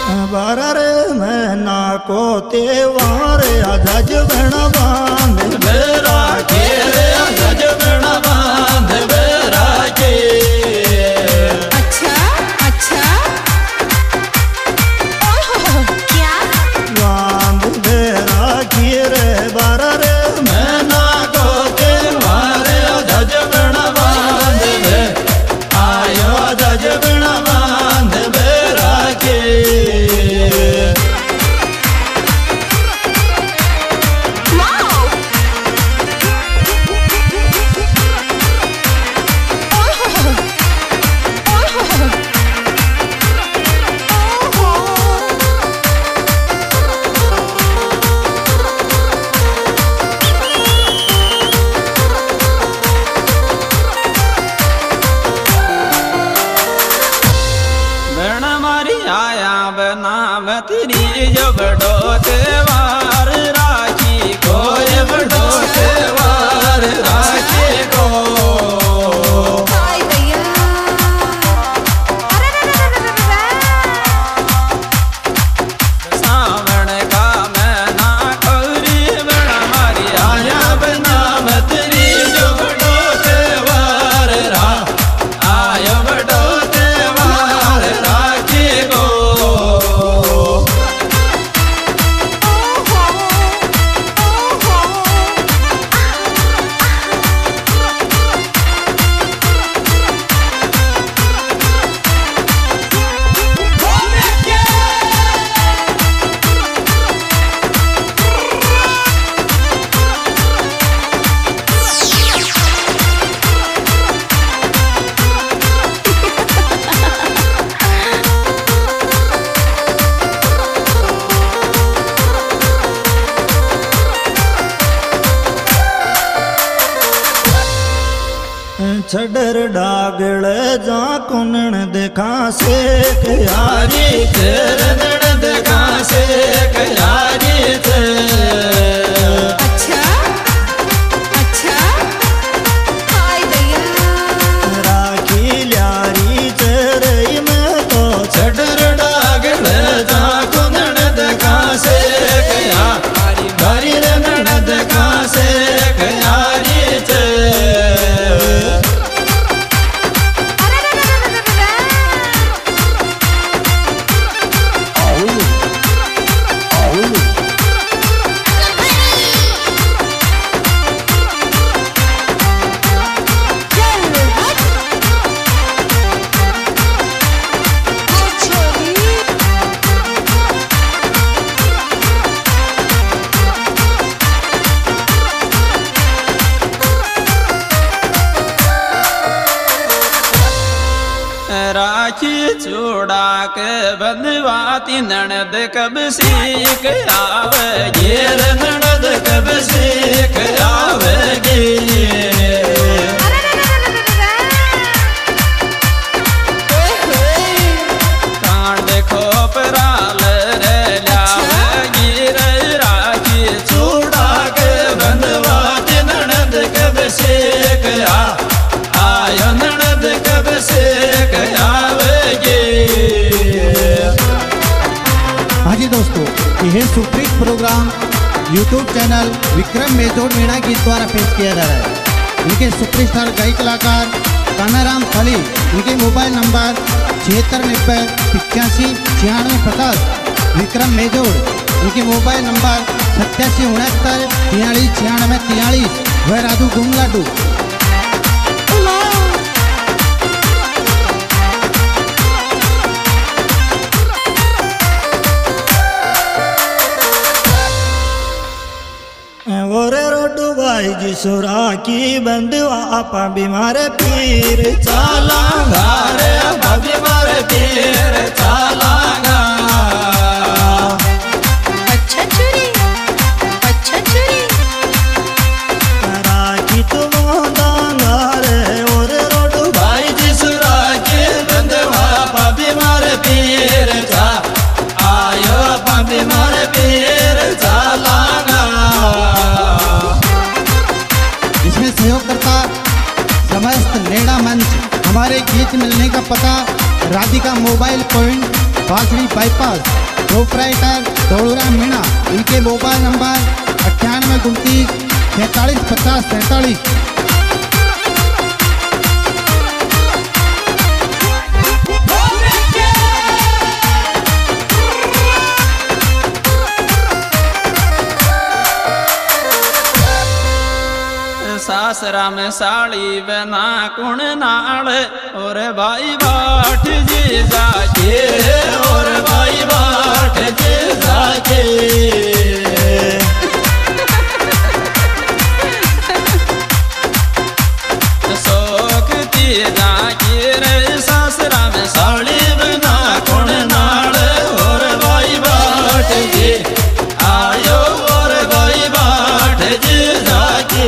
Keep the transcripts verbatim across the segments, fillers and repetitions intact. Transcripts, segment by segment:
बारा रे महीना को त्योहार आजाज बना बांध बेरा के रे आजाज बना बांध बेरा के। अच्छा अच्छा ओह क्या बांध बेरा की रे बारा रे महीना को त्योहार आजाज बना बांध बे आयो आजाज बना बांध बेरा के। तेरी जो बड़ो त्योहार राखी को ये बड़ो त्योहार राखी को सावन का महीना कौरी बड़ा मारी आया बना तेरी जो बड़ो त्योहार रा आयो बड़ो त्योहार राखी को। छडर डागल जा कुनन देखा से यारी तेरन देखा से यारी ते। अच्छा अच्छा हाय भैया राखी ल्यारी तेरे में तो छडर डागल जा कुनन देखा से यारी गारी रन देखा से यारी ते। राखी चूड़ा के बंधवाती ननद कब सीख आवेगी रे ननद कब सीख आवेगी। कान देखो पराल रे लावेगी रे राखी चूड़ा के बंधवाती ननद कब सीख आयो ननद कब सीख आवेगी। हाँ जी दोस्तों, यह superhit program YouTube channel Vikram मेजोड़ मीणा गीत द्वारा पेश किया जा रहा है। इनके सुपरस्टार गायक कलाकार कानाराम फली, इनके मोबाइल नंबर छिहत्तर नब्बे पिचासी छियानवे पचास। विक्रम मेजोड़, इनके मोबाइल नंबर सत्तासी उनहत्तर तियालीस छियानवे तियालीस। वह राधू गुमलाडू। ओरे रोडू भाई जी सुरा की बंदवा आपा बीमारे पीर चालांगा रे आपा बीमारे पीर चालांगा। अच्छा चुरी अच्छा चुरी राखी तुम दांगा रे ओरे रोडू भाई जी सुरा की बंदवा आपा बीमारे पीर चा आयो आपा बीमारे पीर चालांगा। इसमें सहयोग करता समस्त नेड़ा मंच। हमारे गीत मिलने का पता राधिका मोबाइल पॉइंट बासड़ी बाईपास, प्रोपराइटर दौड़ूराम मीणा। इनके मोबाइल नंबर अट्ठानवे उनतीस सैंतालीस पचास सैंतालीस। सासरा में साड़ी बना कुण नाल और भाई बाट जी जाके और भाई बाट जी जाके शोक ती जाके रे सासरा में साड़ी बना कुण नाल और भाई बाट जी आयो और भाई बाट जी जाके।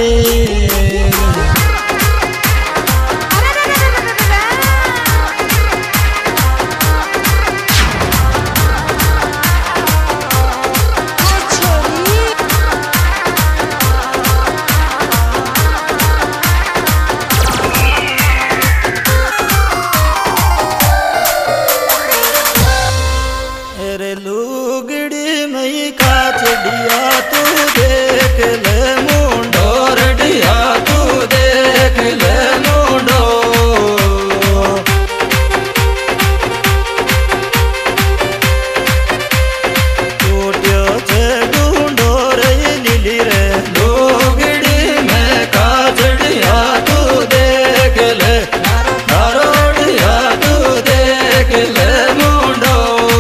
लुगड़ी मई का चढ़िया तू देख ले मुंडोर डिया तू देख ले मुंडो टूटियो छे ढूंढो रे लीली रे लुगड़ी में का चढ़िया तू देख ले धारोड़िया तू देख ले मुंडो।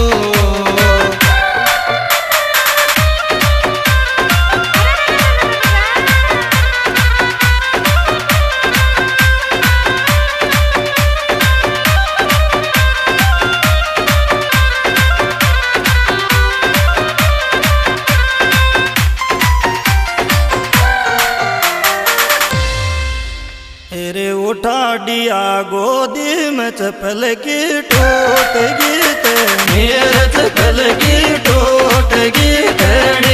रे उठा डिया गोदी में चपल की टूट गई ते मेरे चपल की टूट गई तेरी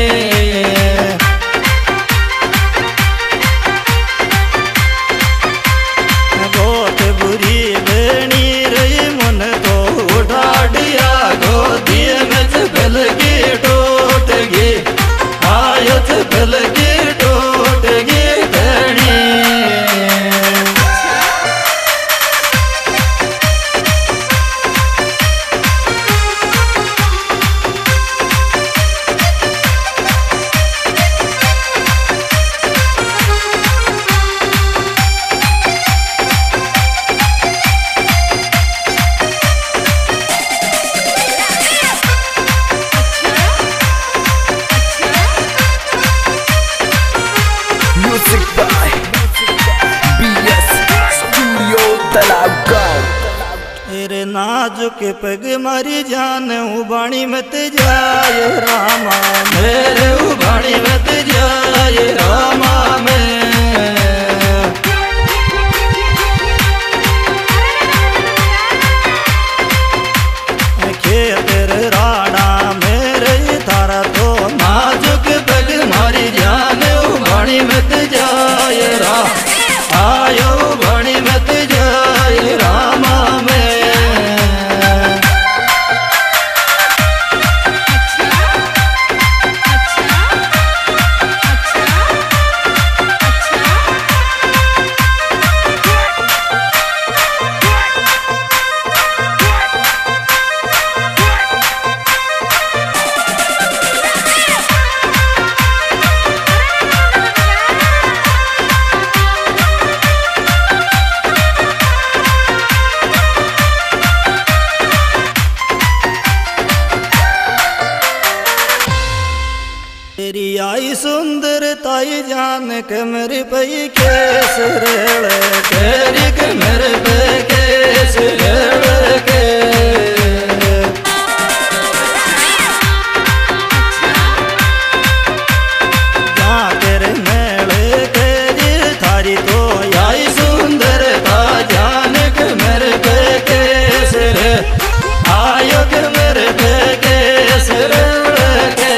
बहुत बुरी बेनी रही मन तो उठा डिया गोदी में चपल की टूट गई आयो चपल की टूट गई तेरी। तेरे नाजुक पग मारी जान उबाणी मत जाए रामा मेरे उबाणी मत जाए रामा में खेतर राणा मेरे तारा तो नाजुक पग मारी जान उबाणी मत जाए रा आयो उबाणी मत जाए रामा में। तेरी आई सुंदरताई जान के मेरे पई केस रेड़ तेरी के मेरे पे केस रेड़ के जा तेरे मेले तेरी थारी तो आई सुंदरता जान के मेरे पे केस रे आयो के मेरे पे केस रेड़ के।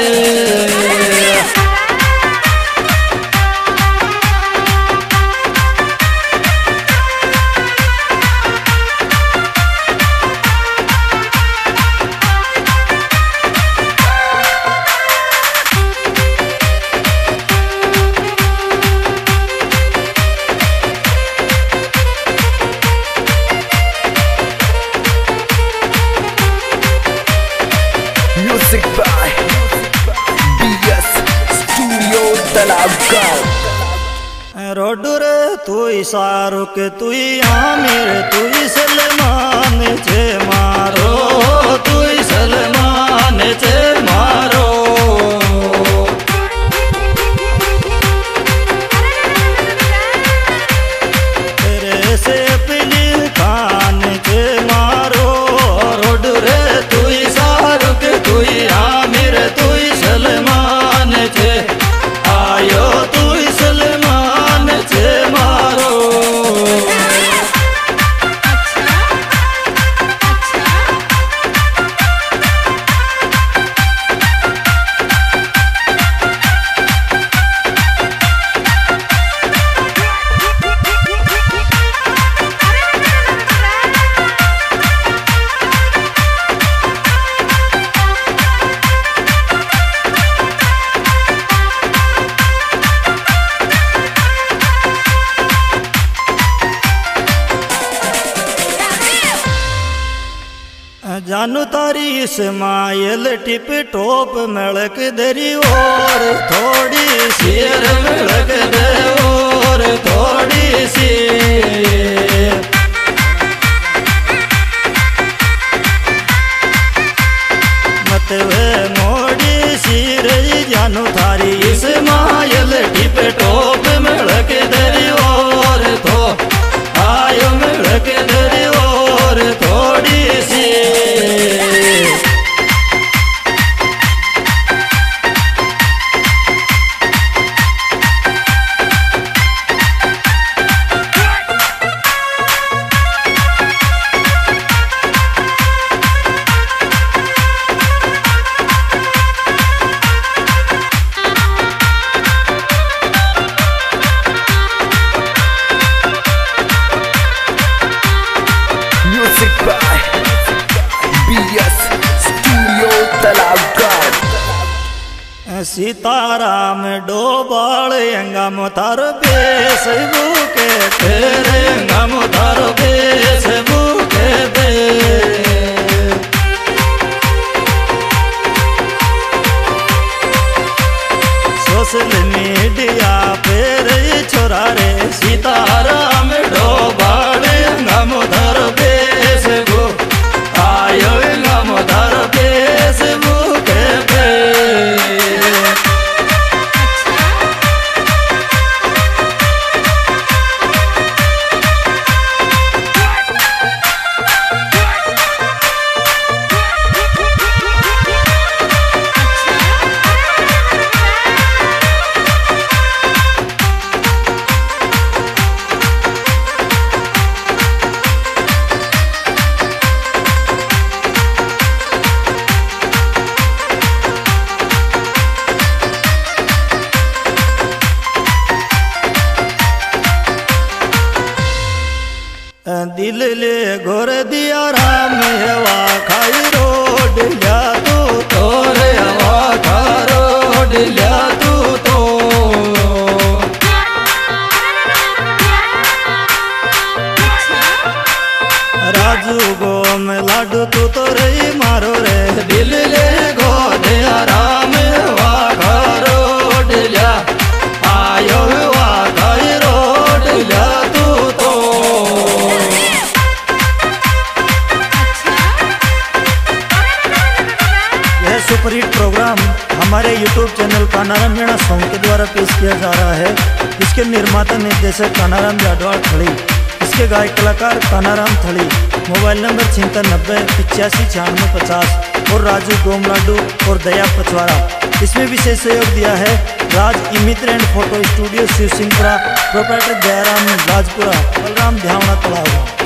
Music by BS studio Talabgaon. रोडू रे तू शाहरुख तू आमिर तू सलमान छे मारो तू सलमान छे मारो तेरे से फिल्म खान छे मारो रोडू रे तू शाहरुख तू आमिर तू सलमान छे आयो तू सलमान छे मारो। जानू तारी इस्माइल टिप टॉप मिलक दरी और थोड़ी शेर मिलक दे और थोड़ी सी मत वे मोड़ी सी रही जानू तारी इस्माइल टिप टॉप मिलक दरी और थो आयो मिलक दरी और थोड़ी सी music by BS studio Talabgaon. Sitaram Dobal अंगम थारो बेस बुके तेरे अंगम थारो बेस बुके दे सोशल मीडिया पर छोरा रे सीताराम डोबाल अंगम थारो बेस बुक आयो अंगम थारो बेस बुके दे दिल ले घोर दिया राम हवा खाई रोड लिया तू तोरे हवा खा रोड लिया तू तो राजू गो में लाडू तू तो रही मारो रे दिल ले घो दिया राम हवा खा रोड लिया आयो हवा खाई रोड लिया तू तो सुपरहिट प्रोग्राम हमारे YouTube channel Kanaram Meena song के द्वारा पेश किया जा रहा है। इसके निर्माता निर्देशक कानाराम जाडवाल थली, इसके गायक कलाकार कानाराम थली। मोबाइल नंबर छिहत्तर नब्बे पिचासी छियानवे पचास और राजू गोमलाडू और दया पचवाड़ा। इसमें विशेष सहयोग दिया है Raj eMitra and photo studio Shiv Singhpura, proprietor Dayaram Rajpura, Balram Dhyawara तलाव।